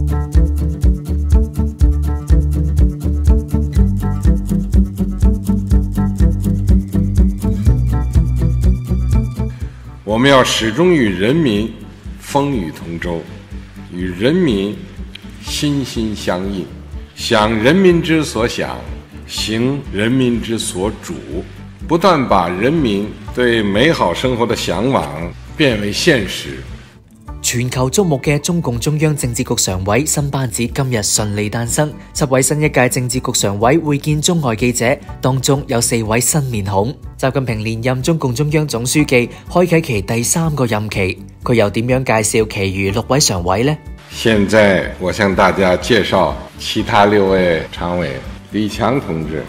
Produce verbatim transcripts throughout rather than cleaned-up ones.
我们要始终与人民风雨同舟，与人民心心相印，想人民之所想，行人民之所主，不断把人民對美好生活的向往變為現實。 全球矚目嘅中共中央政治局常委新班子今日順利誕生，七位新一屆政治局常委會見中外記者，當中有四位新面孔。習近平連任中共中央總書記，開啟其第三個任期，佢又點樣介紹其餘六位常委呢？ 現在我向大家介紹其他六位常委：李強同志、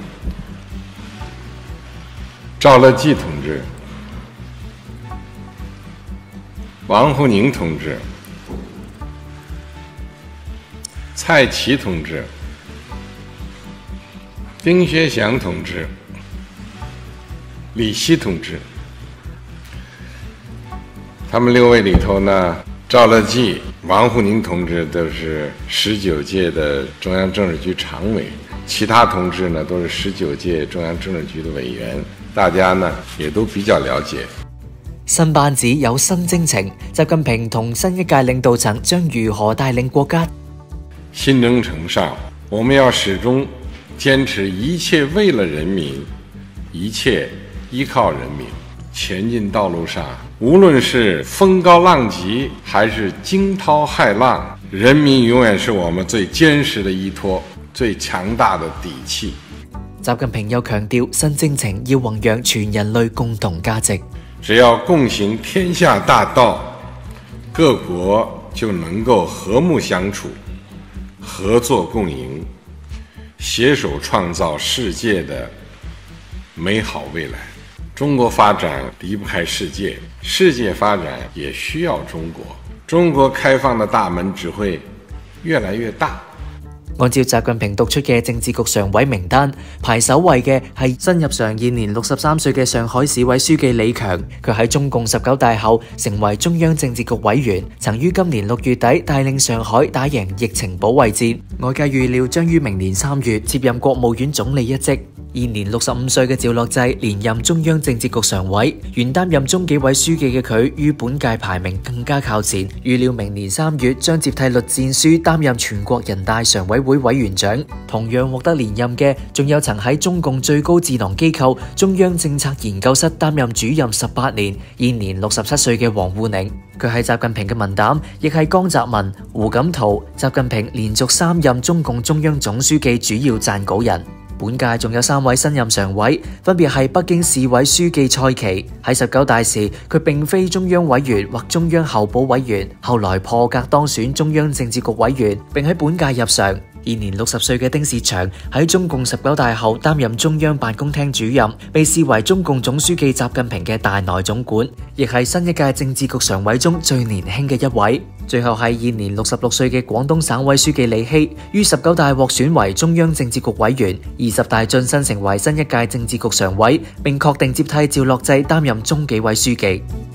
趙樂際同志、王滬寧同志、蔡奇同志、丁薛祥同志、李希同志。他们六位里头呢，趙樂際、王滬寧同志都是十九屆的中央政治局常委，其他同志呢都是十九屆中央政治局的委員，大家呢也都比較了解。 新班子有新征程，習近平同新一屆領導層將如何帶領國家？ 新征程上，我們要始終堅持一切為了人民，一切依靠人民。前進道路上，無論是風高浪急，還是驚濤駭浪，人民永遠是我們最堅實的依託，最強大的底氣。 習近平又強調，新征程要弘揚全人類共同價值。 只要共行天下大道，各國就能夠和睦相處，合作共贏，攜手創造世界的美好未來。中國發展離不開世界，世界發展也需要中國，中國開放的大門只會越來越大。 按照習近平讀出嘅政治局常委名單，排首位嘅係新入常現年六十三歲嘅上海市委書記李強。佢喺中共十九大後成為中央政治局委員，曾於今年六月底帶領上海打贏疫情保衛戰。外界預料將於明年三月接任國務院總理一職。現年六十五歲嘅趙樂際連任中央政治局常委，原擔任中紀委書記嘅佢於本屆排名更加靠前，預料明年三月將接替栗戰書擔任全國人大常委會委員長。同樣獲得連任嘅，仲有曾喺中共最高智囊機構中央政策研究室擔任主任十八年，現年六十七歲嘅王滬寧。佢係習近平嘅文膽，亦係江澤民、胡錦濤、習近平連續三任中共中央總書記主要撰稿人。本屆仲有三位新任常委，分別係北京市委書記蔡奇。喺十九大時，佢並非中央委員或中央候補委員，後來破格當選中央政治局委員，並喺本屆入常。現年六十歲嘅丁薛祥喺中共十九大後擔任中央辦公廳主任，被視為中共總書記習近平嘅大內總管，亦係新一屆政治局常委中最年輕嘅一位。最後係現年六十六歲嘅廣東省委書記李希，於十九大獲選為中央政治局委員，二十大晉身成為新一屆政治局常委，並確定接替趙樂際擔任中紀委書記。